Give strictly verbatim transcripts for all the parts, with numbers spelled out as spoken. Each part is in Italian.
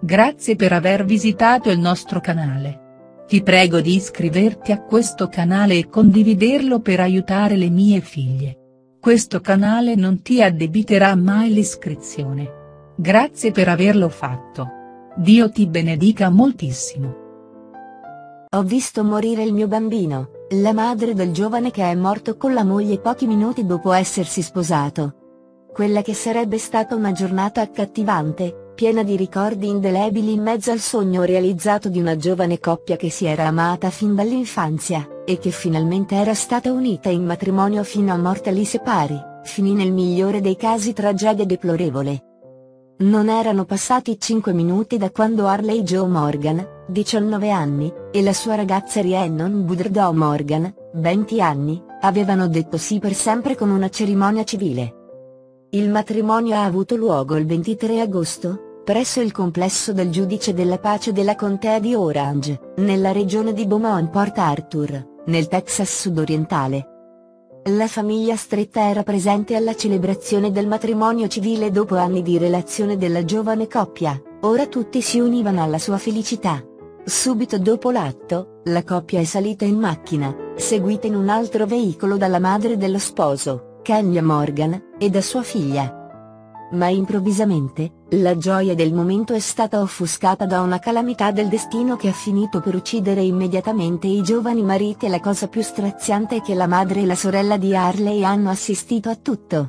Grazie per aver visitato il nostro canale. Ti prego di iscriverti a questo canale e condividerlo per aiutare le mie figlie. Questo canale non ti addebiterà mai l'iscrizione. Grazie per averlo fatto. Dio ti benedica moltissimo. Ho visto morire il mio bambino, la madre del giovane che è morto con la moglie pochi minuti dopo essersi sposato. Quella che sarebbe stata una giornata accattivante, piena di ricordi indelebili in mezzo al sogno realizzato di una giovane coppia che si era amata fin dall'infanzia, e che finalmente era stata unita in matrimonio fino a morte li separi, finì nel migliore dei casi tragedia deplorevole. Non erano passati cinque minuti da quando Harley Jo Morgan, diciannove anni, e la sua ragazza Rhiannon Boudreau Morgan, venti anni, avevano detto sì per sempre con una cerimonia civile. Il matrimonio ha avuto luogo il ventitré agosto, presso il complesso del giudice della pace della contea di Orange, nella regione di Beaumont-Port Arthur, nel Texas sudorientale. La famiglia stretta era presente alla celebrazione del matrimonio civile dopo anni di relazione della giovane coppia, ora tutti si univano alla sua felicità. Subito dopo l'atto, la coppia è salita in macchina, seguita in un altro veicolo dalla madre dello sposo, Kenya Morgan, e da sua figlia. Ma improvvisamente, la gioia del momento è stata offuscata da una calamità del destino che ha finito per uccidere immediatamente i giovani mariti, e la cosa più straziante è che la madre e la sorella di Harley hanno assistito a tutto.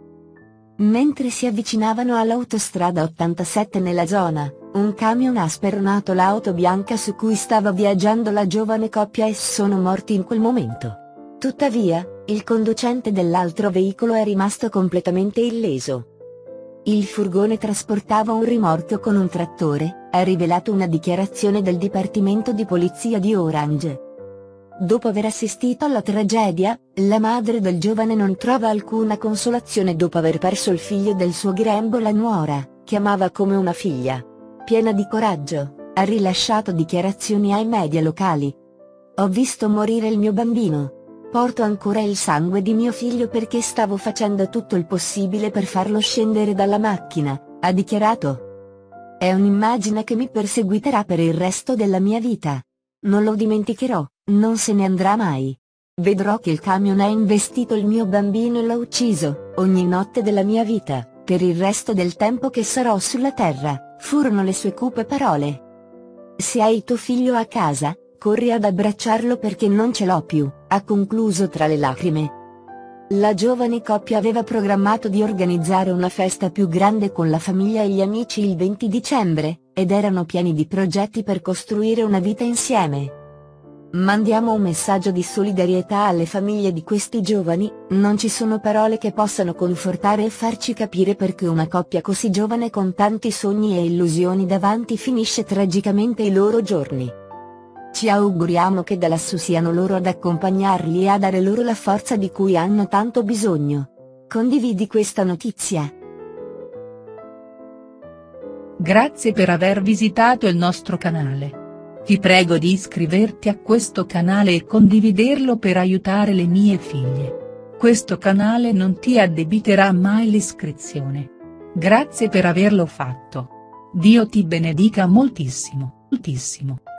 Mentre si avvicinavano all'autostrada ottantasette nella zona, un camion ha spernato l'auto bianca su cui stava viaggiando la giovane coppia e sono morti in quel momento. Tuttavia, il conducente dell'altro veicolo è rimasto completamente illeso. Il furgone trasportava un rimorchio con un trattore, ha rivelato una dichiarazione del Dipartimento di Polizia di Orange. Dopo aver assistito alla tragedia, la madre del giovane non trova alcuna consolazione dopo aver perso il figlio del suo grembo. La nuora, che amava come una figlia, piena di coraggio, ha rilasciato dichiarazioni ai media locali. Ho visto morire il mio bambino. Porto ancora il sangue di mio figlio perché stavo facendo tutto il possibile per farlo scendere dalla macchina, ha dichiarato. È un'immagine che mi perseguiterà per il resto della mia vita. Non lo dimenticherò, non se ne andrà mai. Vedrò che il camion ha investito il mio bambino e l'ha ucciso, ogni notte della mia vita, per il resto del tempo che sarò sulla terra, furono le sue cupe parole. Se hai tuo figlio a casa, corri ad abbracciarlo perché non ce l'ho più, ha concluso tra le lacrime. La giovane coppia aveva programmato di organizzare una festa più grande con la famiglia e gli amici il venti dicembre, ed erano pieni di progetti per costruire una vita insieme. Mandiamo un messaggio di solidarietà alle famiglie di questi giovani, non ci sono parole che possano confortare e farci capire perché una coppia così giovane con tanti sogni e illusioni davanti finisce tragicamente i loro giorni. Ci auguriamo che da lassù siano loro ad accompagnarli e a dare loro la forza di cui hanno tanto bisogno. Condividi questa notizia. Grazie per aver visitato il nostro canale. Ti prego di iscriverti a questo canale e condividerlo per aiutare le mie figlie. Questo canale non ti addebiterà mai l'iscrizione. Grazie per averlo fatto. Dio ti benedica moltissimo, moltissimo.